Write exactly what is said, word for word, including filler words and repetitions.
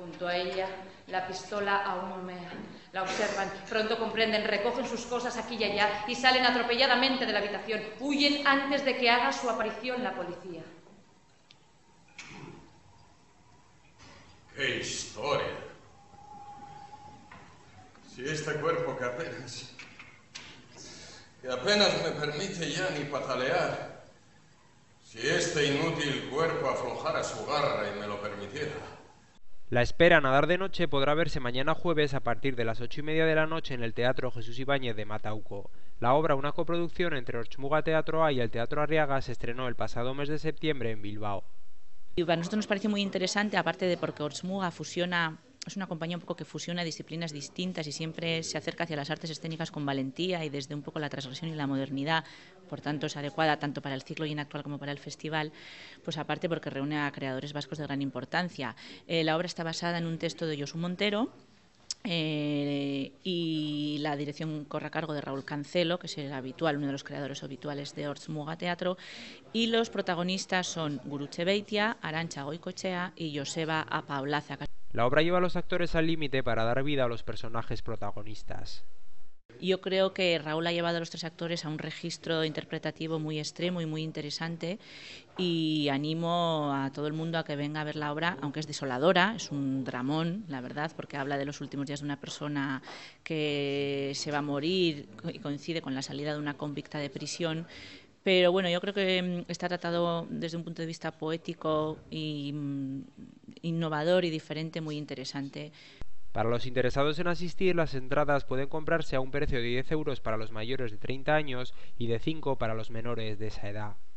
Junto a ella, la pistola aún humea. La observan, pronto comprenden, recogen sus cosas aquí y allá y salen atropelladamente de la habitación. Huyen antes de que haga su aparición la policía. ¡Qué historia! Si este cuerpo que apenas... que apenas me permite ya ni patalear, si este inútil cuerpo aflojara su garra y me lo permitiera... La espera a nadar de noche podrá verse mañana jueves a partir de las ocho y media de la noche en el Teatro Jesús Ibáñez de Matauco. La obra, una coproducción entre Ortsmuga Teatro A y el Teatro Arriaga, se estrenó el pasado mes de septiembre en Bilbao. Y para nosotros nos pareció muy interesante, aparte de porque Ortsmuga fusiona, es una compañía un poco que fusiona disciplinas distintas y siempre se acerca hacia las artes escénicas con valentía y desde un poco la transgresión y la modernidad, por tanto es adecuada tanto para el ciclo Guion actual como para el festival, pues aparte porque reúne a creadores vascos de gran importancia. Eh, la obra está basada en un texto de Josu Montero, Eh, y la dirección corre a cargo de Raúl Cancelo, que es el habitual, uno de los creadores habituales de Ortsmuga Teatro, y los protagonistas son Gurutze Beitia, Arantxa Goikoetxea y Joseba Apaolaza. La obra lleva a los actores al límite para dar vida a los personajes protagonistas. Yo creo que Raúl ha llevado a los tres actores a un registro interpretativo muy extremo y muy interesante, y animo a todo el mundo a que venga a ver la obra, aunque es desoladora, es un dramón, la verdad, porque habla de los últimos días de una persona que se va a morir y coincide con la salida de una convicta de prisión. Pero bueno, yo creo que está tratado desde un punto de vista poético y innovador y diferente, muy interesante. Para los interesados en asistir, las entradas pueden comprarse a un precio de diez euros para los mayores de treinta años y de cinco para los menores de esa edad.